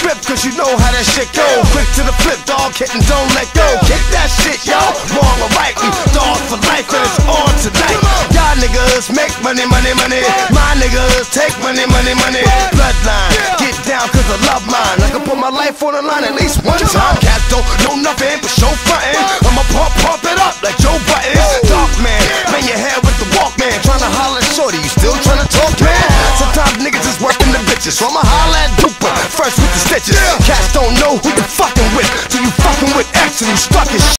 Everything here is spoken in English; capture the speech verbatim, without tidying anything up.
grip, cause you know how that shit go. Quick to the flip, dog, hit and don't let go. Kick that shit, yo, wrong or right, we dog for life and it's on tonight. Y'all niggas make money, money, money. My niggas take money, money, money. Bloodline, get down cause I love mine. I can put my life on the line at least one time. Cats don't know nothing but show frontin'. I'ma pump, pump it up like Joe Button. Dark man, bang your head with the Walkman. Tryna holler at shorty, you still tryna talk, man? Sometimes niggas is working the bitches, so I'ma holler at Duper first with the stitches. Cats don't know who you fucking with, so you fucking with X and you stuck in shit.